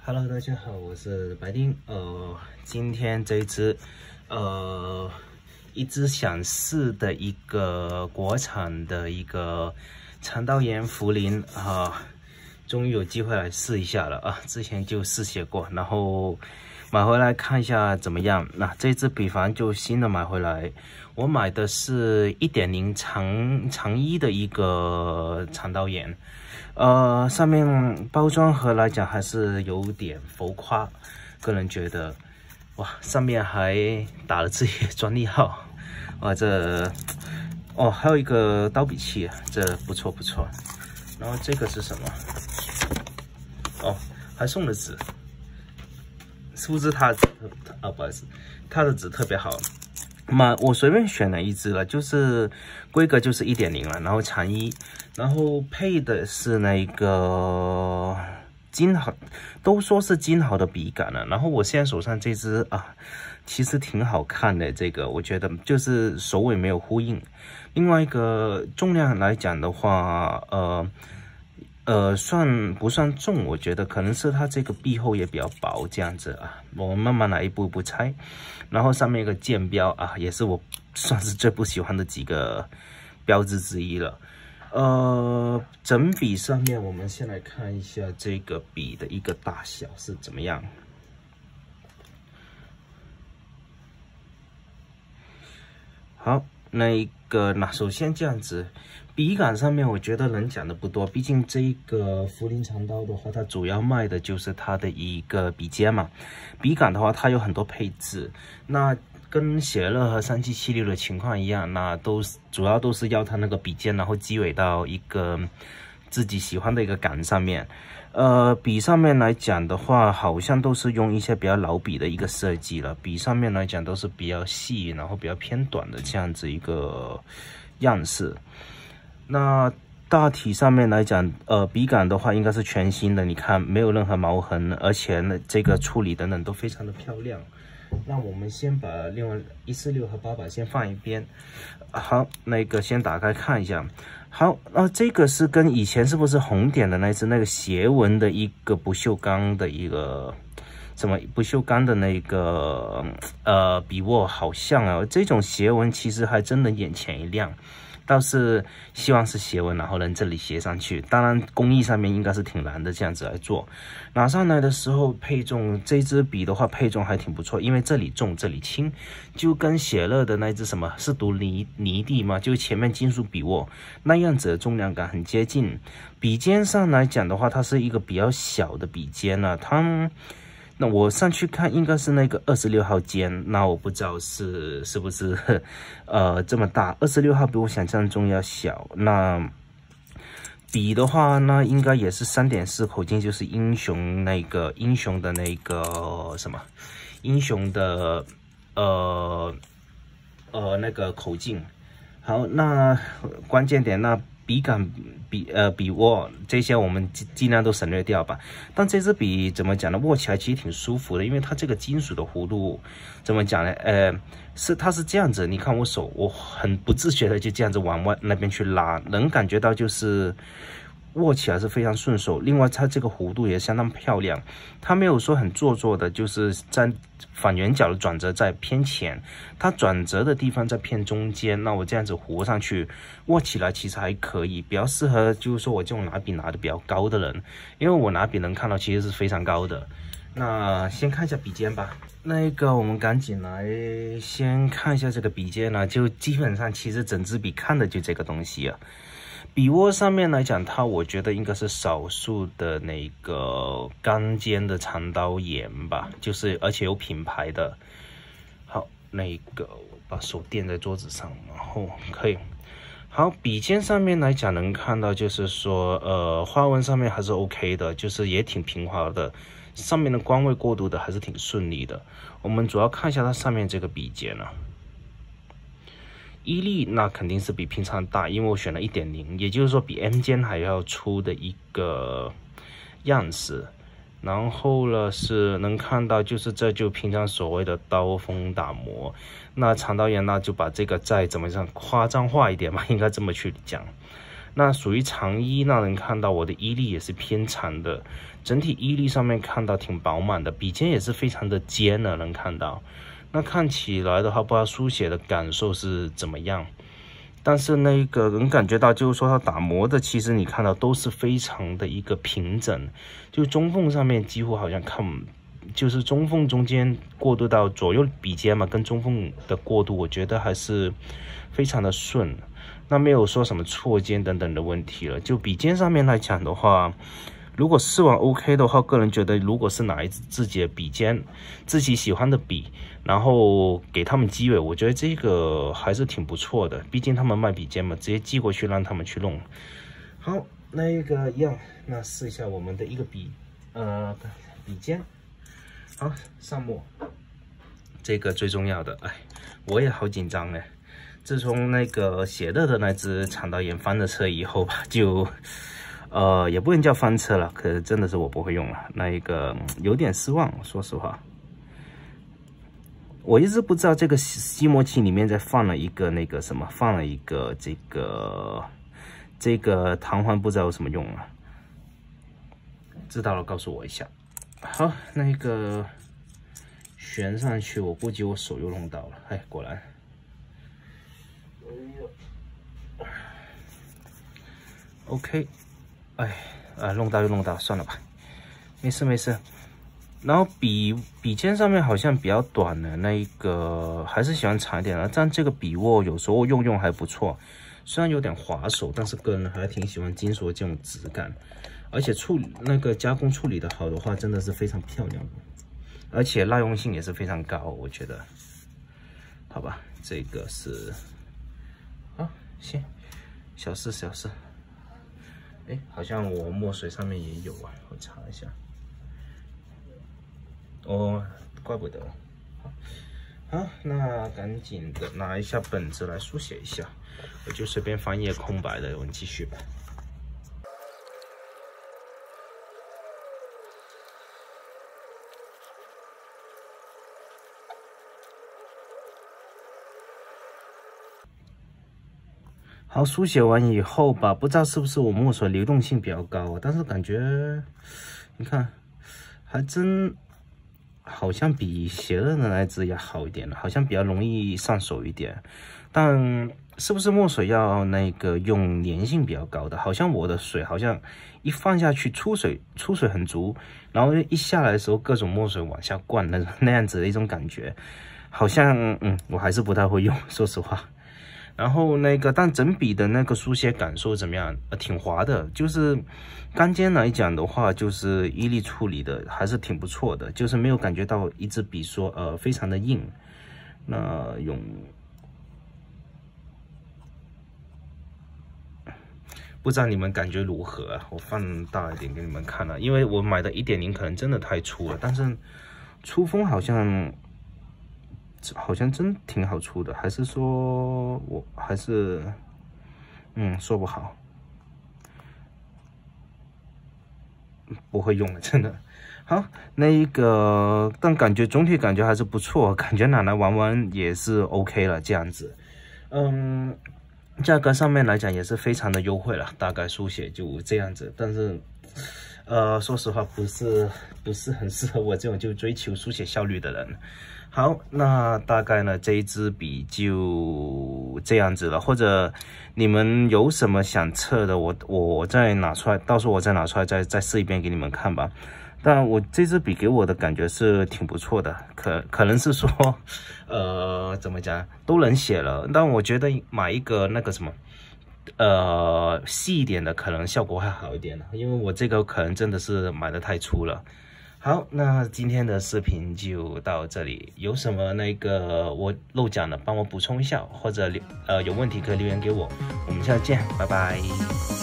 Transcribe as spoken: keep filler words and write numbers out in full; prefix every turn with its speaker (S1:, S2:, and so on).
S1: Hello， 大家好，我是白丁。呃，今天这一支，呃，一直想试的一个国产的一个肠道炎茯苓啊，终于有机会来试一下了啊！之前就试写过，然后买回来看一下怎么样。那这支比方就新的买回来，我买的是 一点零 长长一的一个肠道炎。呃，上面包装盒来讲还是有点浮夸，个人觉得，哇，上面还打了自己专利号，哇，这，哦，还有一个刀笔器，这不错不错。然后这个是什么？哦，还送了纸，是不是它的纸？啊，不好意思，它的纸特别好。嘛，我随便选了一支了，就是规格就是 一点零 了，然后长一，然后配的是那个金好，都说是金好的笔杆了。然后我现在手上这支啊，其实挺好看的，这个我觉得就是首尾没有呼应。另外一个重量来讲的话，呃。呃，算不算重？我觉得可能是它这个壁厚也比较薄，这样子啊。我们慢慢来，一步一步拆。然后上面一个剑标啊，也是我算是最不喜欢的几个标志之一了。呃，整笔上面，我们先来看一下这个笔的一个大小是怎么样。好，那一个那首先这样子。笔杆上面我觉得能讲的不多，毕竟这个茯苓长刀的话，它主要卖的就是它的一个笔尖嘛。笔杆的话，它有很多配置，那跟写乐和三七七六的情况一样，那都主要都是要它那个笔尖，然后积尾到一个自己喜欢的一个杆上面。呃，笔上面来讲的话，好像都是用一些比较老笔的一个设计了。笔上面来讲都是比较细，然后比较偏短的这样子一个样式。那大体上面来讲，呃，笔杆的话应该是全新的，你看没有任何毛痕，而且呢，这个处理等等都非常的漂亮。那我们先把另外一四六和八百先放一边。好，那个先打开看一下。好，那这个是跟以前是不是红点的那只那个斜纹的一个不锈钢的一个什么不锈钢的那个呃笔握好像啊，这种斜纹其实还真的眼前一亮。倒是希望是斜纹，然后能这里斜上去。当然，工艺上面应该是挺难的，这样子来做。拿上来的时候配重，这支笔的话配重还挺不错，因为这里重，这里轻，就跟写乐的那支什么是读泥泥地嘛，就前面金属笔握那样子的重量感很接近。笔尖上来讲的话，它是一个比较小的笔尖呢、啊，它。那我上去看应该是那个二十六号尖，那我不知道是是不是呃这么大，二十六号比我想象中要小。那笔的话呢，应该也是 三点四 口径，就是英雄那个英雄的那个什么英雄的呃呃那个口径。好，那关键点那。笔杆、笔呃笔握这些我们尽尽量都省略掉吧。但这支笔怎么讲呢？握起来其实挺舒服的，因为它这个金属的弧度怎么讲呢？呃，是它是这样子。你看我手，我很不自觉的就这样子往外那边去拉，能感觉到就是握起来是非常顺手。另外，它这个弧度也相当漂亮，它没有说很做作的，就是在反圆角的转折在偏前，它转折的地方在偏中间。那我这样子糊上去，握起来其实还可以，比较适合就是说我这种拿笔拿的比较高的人，因为我拿笔能看到其实是非常高的。那先看一下笔尖吧。那个我们赶紧来先看一下这个笔尖呢，就基本上其实整支笔看的就这个东西啊。笔握上面来讲，它我觉得应该是少数的那个钢尖的长刀眼吧，就是而且有品牌的。好，那个我把手垫在桌子上，然后可以。好，笔尖上面来讲能看到，就是说，呃，花纹上面还是 OK 的，就是也挺平滑的，上面的光位过渡的还是挺顺利的。我们主要看一下它上面这个笔尖啊。伊利那肯定是比平常大，因为我选了 一点零， 也就是说比 M 尖还要粗的一个样式。然后呢是能看到，就是这就平常所谓的刀锋打磨。那长刀岩那就把这个再怎么样夸张化一点嘛，应该这么去讲。 那属于长衣，那能看到我的衣力也是偏长的，整体衣力上面看到挺饱满的，笔尖也是非常的尖的，能看到。那看起来的话，不知道书写的感受是怎么样。但是那个能感觉到，就是说它打磨的，其实你看到都是非常的一个平整，就中缝上面几乎好像看，就是中缝中间过渡到左右笔尖嘛，跟中缝的过渡，我觉得还是非常的顺。那没有说什么错尖等等的问题了。就笔尖上面来讲的话，如果试完 OK 的话，个人觉得如果是哪一支自己的笔尖，自己喜欢的笔，然后给他们机会，我觉得这个还是挺不错的。毕竟他们卖笔尖嘛，直接寄过去让他们去弄。好，那一个一样，那试一下我们的一个笔，呃，笔尖。好，上墨，这个最重要的。哎，我也好紧张哎。自从那个写乐的那只长导演翻了车以后吧，就。呃，也不能叫翻车了，可是真的是我不会用了，那一个有点失望，说实话。我一直不知道这个吸墨器里面再放了一个那个什么，放了一个这个这个弹簧，不知道有什么用啊？知道了告诉我一下。好，那个旋上去，我估计我手又弄到了，哎，果然。OK。哎，啊，弄到就弄到，算了吧，没事没事。然后笔笔尖上面好像比较短的那一个，还是喜欢长一点的。但这个笔握有时候用用还不错，虽然有点滑手，但是个人还挺喜欢金属的这种质感。而且处理那个加工处理的好的话，真的是非常漂亮的，而且耐用性也是非常高，我觉得。好吧，这个是，好，行，小事小事。哎，好像我墨水上面也有啊，我查一下。哦，怪不得。好，好，那赶紧的拿一下本子来书写一下，我就随便翻页空白的，我们继续吧。好，书写完以后吧，不知道是不是我墨水流动性比较高啊，但是感觉，你看，还真好像比写乐的那只要好一点，好像比较容易上手一点。但是不是墨水要那个用粘性比较高的？好像我的水好像一放下去出水出水很足，然后一下来的时候各种墨水往下灌那那样子的一种感觉，好像嗯，我还是不太会用，说实话。然后那个，但整笔的那个书写感受怎么样？呃，挺滑的，就是干尖来讲的话，就是衣力处理的还是挺不错的，就是没有感觉到一支笔说呃非常的硬。那用不知道你们感觉如何啊？我放大一点给你们看了，因为我买的 一点零 可能真的太粗了，但是出锋好像。好像真挺好出的，还是说我还是嗯说不好，不会用了，真的。好，那一个，但感觉总体感觉还是不错，感觉拿来玩玩也是 OK 了，这样子。嗯，价格上面来讲也是非常的优惠了，大概书写就这样子，但是。呃，说实话，不是不是很适合我这种就追求书写效率的人。好，那大概呢这一支笔就这样子了。或者你们有什么想测的，我我再拿出来，到时候我再拿出来再再试一遍给你们看吧。但我这支笔给我的感觉是挺不错的，可可能是说，呃，怎么讲都能写了，但我觉得买一个那个什么。呃，细一点的可能效果会好一点，因为我这个可能真的是买的太粗了。好，那今天的视频就到这里，有什么那个我漏讲的，帮我补充一下，或者呃有问题可以留言给我。我们下次见，拜拜。